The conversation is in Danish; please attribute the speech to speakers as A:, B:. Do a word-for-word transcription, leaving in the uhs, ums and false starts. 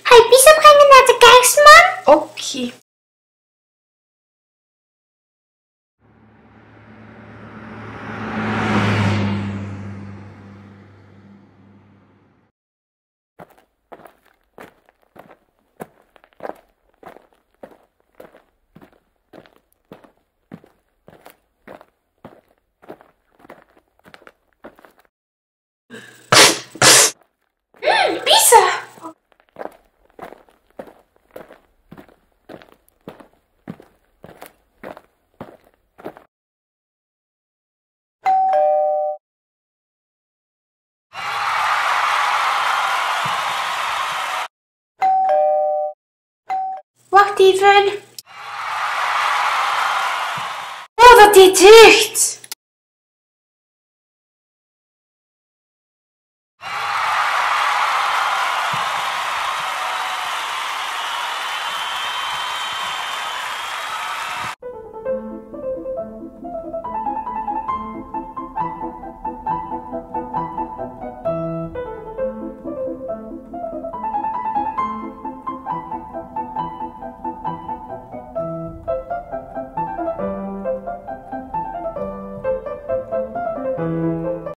A: Ga je pizza brengen naar de kerstman?
B: Oké. Okay.
A: Mmm, pizza! Wacht even. Oh, dat deed deugd!